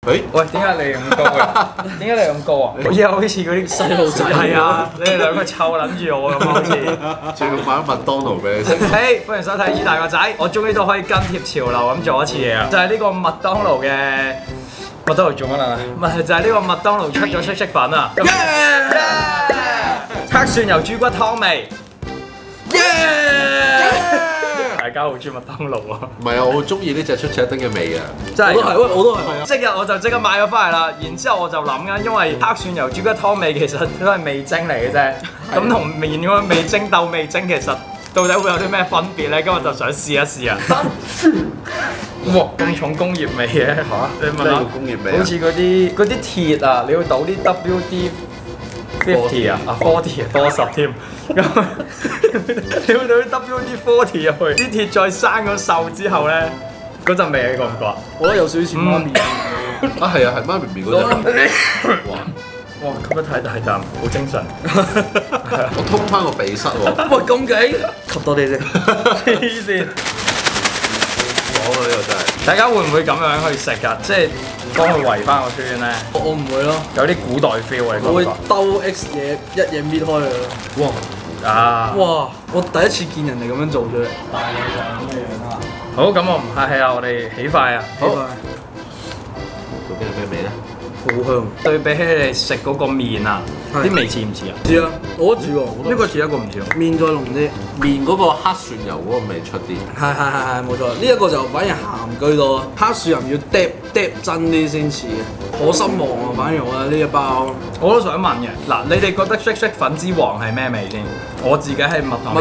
喂，點解你咁高嘅？點解你咁高啊？我以後好似嗰啲細路仔係啊！你哋兩個湊撚住我咁好似。 仲要買麥當勞俾你食。 嘿，歡迎收睇《依大個仔》，我終於都可以跟貼潮流咁做一次嘢啦！就係呢個麥當勞嘅麥當勞做乜啊？唔係就係呢個麥當勞出咗色粉啊！黑蒜油豬骨湯味。大家好中意麥當勞啊！ 唔係啊，我好中意呢隻出赤丁嘅味啊！ 真係， 我都係。 即日我就即刻買咗翻嚟啦，然之後我就諗緊，因為黑蒜油豬骨湯味其實都係味精嚟嘅啫，咁同麵嗰個味精鬥味精其實到底會有啲咩分別咧？今日就想試一試啊！哇，咁重工業味嘅嚇，你問下工業味好似嗰啲鐵啊，你要倒啲 WD-50 啊，40啊，多10添。咁你要倒啲 WD-40 入去，啲鐵再生咗鏽之後咧，嗰陣味你覺唔覺？ 我覺得有少少似媽咪。 啊係啊，係媽咪麵嗰隻。 哇，吸得太大啖，好精神。 我通翻個鼻塞喎。 喂，咁勁，吸多啲先。 黐線！ 講啊，呢個真係。 大家會唔會咁樣去食㗎？即係幫佢圍翻個圈咧？ 我唔會咯， 有啲古代 feel 啊！ 我會兜 X 嘢一嘢搣開佢咯。 哇！ 啊！ 哇！我第一次見人哋咁樣做出嚟。大概就係咁嘅樣啦。 好，咁我唔客氣啊，我哋起筷啊！ 好。究竟係咩味咧？ 好香。 對比起你食嗰個麵啊，啲味似唔似啊？ 似啊，我覺得似喎。 呢個似一個唔似喎。 麵再濃啲， 麵嗰個黑蒜油嗰個味出啲。 係冇錯。呢一個就反而鹹居多，黑蒜油要嗒真啲先似嘅。好失望啊！反而我覺得呢一包。 我都想問嘅，嗱，你哋覺得色粉之王係咩味先？我自己係蜜糖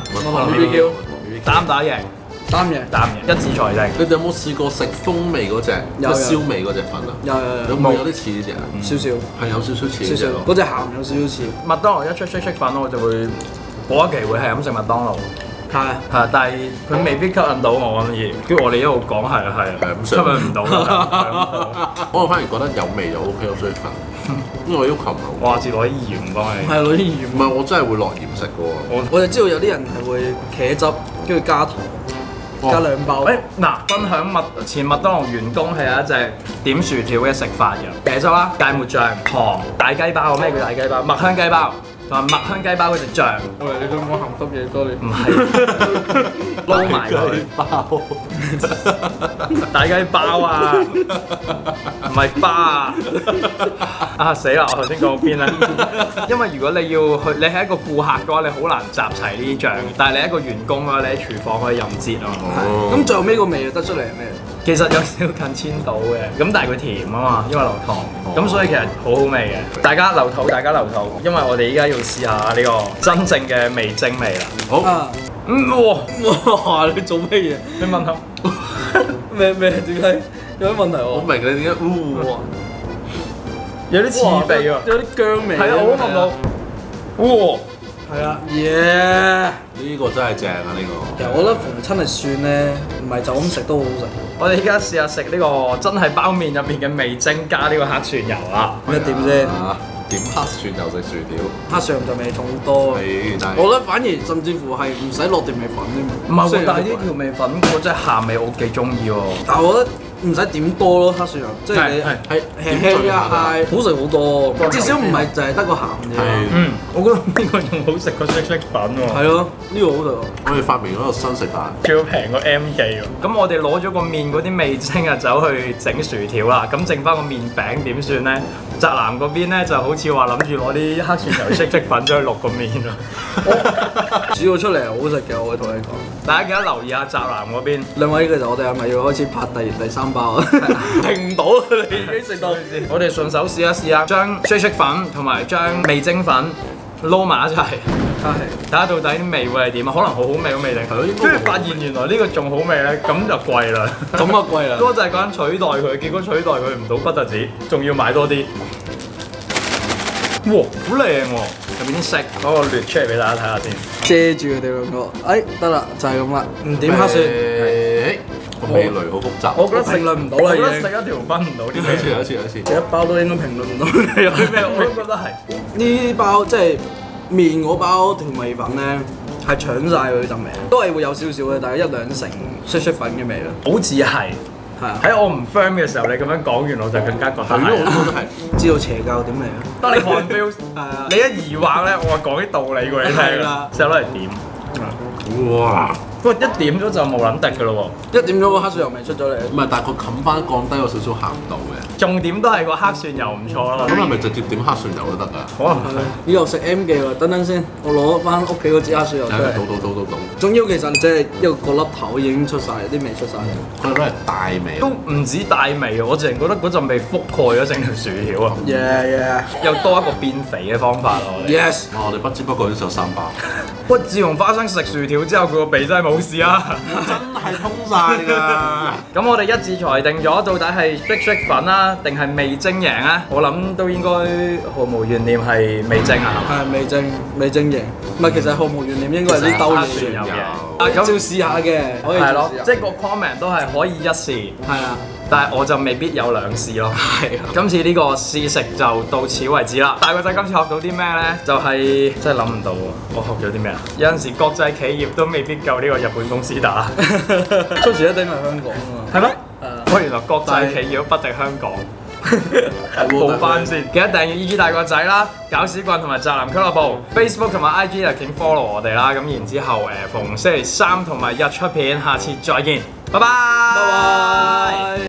BBQ， 打唔打贏？ 擔嘢， 一致裁定。 你哋有冇試過食風味嗰隻，即係燒味嗰隻粉啊？有冇有啲似呢隻啊？ 少少， 係有少少似呢隻咯。 嗰隻鹹有少少似。 麥當勞一出色粉，我就會嗰一期會係咁食麥當勞。係，但係佢未必吸引到我咁而，跟住我哋一路講係咁吸引唔到。 我反而覺得有味就 OK 咯，所以因為我要求唔好。 哇！自攞啲鹽幫你。 係攞啲鹽。 唔係，我真係會落鹽食嘅喎。 我就知道有啲人係會茄汁，跟住加糖，加2包。 嗱，分享前麥當勞員工係有一隻點薯條嘅食法嘅，茄汁啦、芥末醬、糖、大雞包，咩叫大雞包？麥香雞包。同埋麥香雞包嗰隻醬， 我以為你想講鹹濕嘢多啲， 唔係撈埋佢包， 大雞包啊，唔係巴啊！啊死啦！我頭先講邊咧？因為如果你要去，你係一個顧客嘅話，你好難集齊呢啲醬，但係你一個員工嘅話，你喺廚房可以任節啊嘛。 咁最後尾個味得出嚟係咩？ 其實有少近千島嘅，咁但係佢甜啊嘛，因為流糖，咁所以其實好好味嘅。大家留肚，因為我哋依家要試下呢個真正嘅味精味啦。 好， 哇！你做咩嘢？ 你問下咩點解有啲問題喎？ 我明你點解有啲刺鼻喎， 有啲薑味。 係啊，我都聞到。哇！ 係啊，耶！ 呢個真係正啊！呢個。 其實我覺得逢親係蒜咧，唔係就咁食都好好食。 我哋而家試下食呢個真係包麵入邊嘅味精加呢個黑蒜油啦。 咁點先？ 點黑蒜油食薯條？ 黑蒜油就味重多。我覺得反而甚至乎係唔使落調味粉添。 唔係喎，但係呢調味粉嗰隻鹹味我幾中意喎。 但係我覺得唔使點多咯，黑蒜油，即係你係輕輕一嗌，好食好多。至少唔係就係得個鹹啫。 我覺得呢個仲好食過色粉喎。 係咯，呢個好食。 我哋發明嗰個新食法， 仲要平過 M 記喎。咁我哋攞咗個麵嗰啲味精啊，走去整薯條啦。咁剩翻個麵餅點算咧？宅男嗰邊咧就好似話諗住攞啲黑蒜油色粉咗去落個麵咯。 煮到出嚟係好食嘅，我會同你講。 大家記得留意下宅男嗰邊。 兩位其實我哋係咪要開始拍第3包啊？停唔到啊！你已經食到。 我哋順手試一試啊，將色粉同埋將味精粉撈埋一齊，睇下到底啲味會係點啊？可能好好味都未定。跟住發現原來呢個仲好味咧，咁就貴啦。 咁啊貴啦！ 嗰就係講緊取代佢，結果取代佢唔到不特止，仲要買多啲。哇，好靚喎！入邊啲色攞個掠出嚟俾大家睇下先。 遮住佢哋兩個，得啦，就係咁啦。唔點黑蒜， 個味蕾好複雜。 我覺得評論唔到啦已經。 我覺得食一條分唔到啲味。 有一次。 食一包都應該評論唔到有啲咩， 我都覺得係。 呢包即係麵嗰包調味粉咧，係搶晒佢陣味，都係會有少少嘅，大概1-2成色粉嘅味啦。 好似係， 係啊， 喺我唔 firm 嘅時候，你咁樣講完，我就更加覺得係咯，我係。 都覺得係。 知道邪教點嚟啊？ 當你 confuse， 係啊你一疑惑咧，我話講啲道理過你聽啦係啦， 之後攞嚟點。 哇！ 不過一點咗就冇撚敵噶咯一點咗個黑蒜油味出咗嚟， 唔係，但係佢冚翻降低咗少少鹹度嘅。 喎，重點都係個黑蒜油唔錯咯。 咁係咪直接點黑蒜油都得㗎？ 可能係。 以後食 M 記喎，等等先，我攞翻屋企嗰支黑蒜油出嚟。 倒。 仲要其實即係一個粒頭已經出晒，啲味出晒。 佢都係大味。 都唔止大味啊！我淨係覺得嗰陣味覆蓋咗整條薯條啊， Yeah 又多一個變肥嘅方法咯。我哋 yes。 哇！我哋不知不覺已經有3包， 喂，自從花生食薯條之後，佢個鼻真係冇事啊！ 真係通晒㗎。 咁我哋一致裁定咗，到底係逼色粉啦，定係味精贏啊？我諗都應該毫無懸念係味精啊！ 係味精型，唔係其實毫無懸念應該係啲兜黑嘢蒜油有嘅。 咁照試下嘅，可以係咯照試，下即係個 comment 都係可以一試， 係啊， 但係我就未必有兩試咯。 係啊。 今次呢個試食就到此為止啦。大個仔今次學到啲咩呢？就係、真係諗唔到喎。我學咗啲咩啊？有陣時國際企業都未必夠呢個日本公司打， 出事一定係香港啊嘛。 係咩？ 係啊我原來國際企業都不敵香港。報翻先，記得訂閱 E.G 大個仔啦，搞屎棍同埋宅男俱樂部 ，Facebook 同埋 I.G 就請 follow 我哋啦。咁然之後逢星期3同埋日出片，下次再見，拜拜。 拜拜。